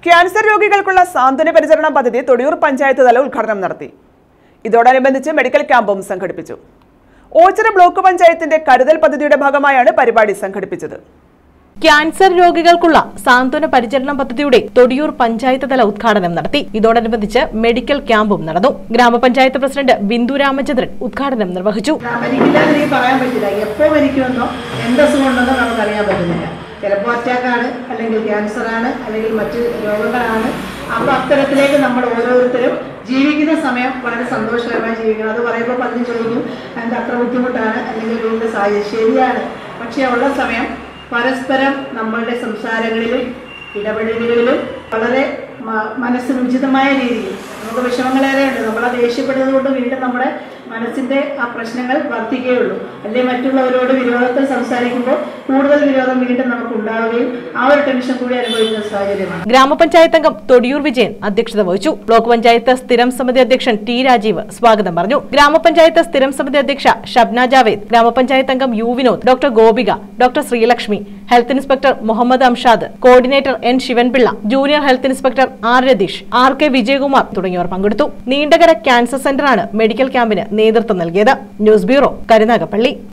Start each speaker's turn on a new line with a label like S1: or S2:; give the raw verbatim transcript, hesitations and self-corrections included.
S1: Cancer രോഗികൾക്കുള്ള സാന്ത്വന പരിചരണ പദ്ധതി തൊടിയൂർ പഞ്ചായത്ത് തല ഉദ്ഘാടനം നടത്തി. ഇതോടനുബന്ധിച്ച് മെഡിക്കൽ ക്യാമ്പും സംഘടിപ്പിച്ചു. ഓച്ചിറ ബ്ലോക്ക് പഞ്ചായത്തിന്റെ കരുതൽ പദ്ധതിയുടെ ഭാഗമായാണ് പരിപാടി സംഘടിപ്പിച്ചത്.
S2: ക്യാൻസർ രോഗികൾക്കുള്ള സാന്ത്വന പരിചരണ പദ്ധതിയുടെ തൊടിയൂർ പഞ്ചായത്ത് തല ഉദ്ഘാടനം നടത്തി. ഇതോടനുബന്ധിച്ച് മെഡിക്കൽ ക്യാമ്പും നടന്നു. ഗ്രാമപഞ്ചായത്ത് പ്രസിഡന്റ് ബിന്ദു രാമചന്ദ്രൻ ഉദ്ഘാടനം നിർവഹിച്ചു.
S3: ചിലപ്പോൾ അറ്റാക്കാണ്, അല്ലെങ്കിൽ ക്യാൻസറാണ്, അല്ലെങ്കിൽ മറ്റ് രോഗങ്ങളാണ്. അപ്പോൾ അത്തരത്തിലേക്ക് നമ്മൾ ഓരോരുത്തരും ജീവിക്കുന്ന സമയം വളരെ സന്തോഷകരമായി ജീവിക്കണം. അത് പറയുമ്പോൾ പലരും ചോദിക്കും അതിൻ്റെ അത്ര ബുദ്ധിമുട്ടാണ്, അല്ലെങ്കിൽ വീണ്ടും സാഹചര്യം ശരിയാണ്. പക്ഷേ ഉള്ള സമയം പരസ്പരം നമ്മളുടെ സംസാരങ്ങളിലും ഇടപെടലുകളിലും വളരെ മനസ്സിന് ഉചിതമായ രീതിയിൽ നമുക്ക് വിഷമങ്ങളേറെയുണ്ട്. നമ്മൾ ആ ദേഷ്യപ്പെടുന്നത് കൊണ്ട് വീണ്ടും നമ്മുടെ മനസ്സിന്റെ ആ പ്രശ്നങ്ങൾ വർദ്ധിക്കുകയുള്ളൂ. അല്ലെങ്കിൽ മറ്റുള്ളവരോട് വിരോധത്തിൽ സംസാരിക്കുമ്പോൾ കൂടുതൽ വിരോധം വീണ്ടും നമുക്ക് ഉണ്ടാവുകയും ആ ഒരു ടെൻഷൻ കൂടി അനുഭവിക്കുന്ന സാഹചര്യമാണ്.
S2: ഗ്രാമപഞ്ചായത്ത് അംഗം തൊടിയൂർ വിജയൻ അധ്യക്ഷത വഹിച്ചു. ബ്ലോക്ക് പഞ്ചായത്ത് സ്ഥിരം സമിതി അധ്യക്ഷൻ ടി രാജീവ് സ്വാഗതം പറഞ്ഞു. ഗ്രാമപഞ്ചായത്ത് സ്ഥിരം സമിതി അധ്യക്ഷ ഷബ്ന ജാവേദ്, ഗ്രാമപഞ്ചായത്ത് അംഗം U Vinod, doctor Gopika, doctor Sreelakshmi, health inspector Muhammad Amshad, coordinator N Sivanpillai, junior health inspector R Ratheesh, R K Vijayakumar തുടങ്ങിയവർ പങ്കെടുത്തു. നീണ്ടകര ക്യാൻസർ സെന്ററാണ് മെഡിക്കൽ ക്യാമ്പിന് നേതൃത്വം നൽകിയത്. News bureau, Karunagappally.